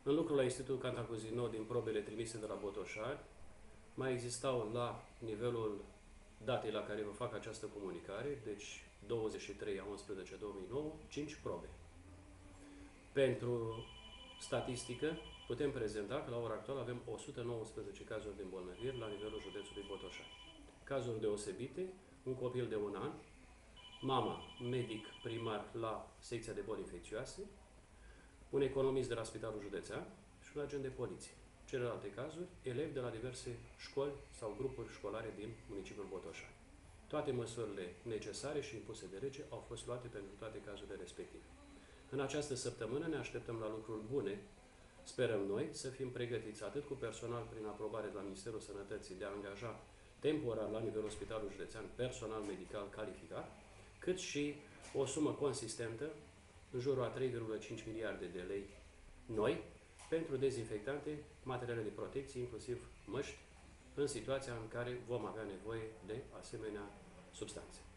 În lucrul la Institutul Cantacuzino, din probele trimise de la Botoșani, mai existau la nivelul datei la care vă fac această comunicare, deci 23/11/2009, 5 probe. Pentru statistică, putem prezenta că la ora actuală avem 119 cazuri de îmbolnăviri la nivelul județului Botoșani. Cazuri deosebite, un copil de 1 an, mama, medic primar la secția de boli infecțioase, un economist de la Spitalul Județean și un agent de poliție. Celelalte cazuri, elevi de la diverse școli sau grupuri școlare din municipiul Botoșani. Toate măsurile necesare și impuse de lege au fost luate pentru toate cazurile respective. În această săptămână ne așteptăm la lucruri bune. Sperăm noi să fim pregătiți atât cu personal prin aprobare de la Ministerul Sănătății de a angaja temporar la nivelul Spitalului Județean personal medical calificat, cât și o sumă consistentă, în jurul a 3,5 miliarde de lei noi, pentru dezinfectante, materiale de protecție, inclusiv măști, în situația în care vom avea nevoie de asemenea substanțe.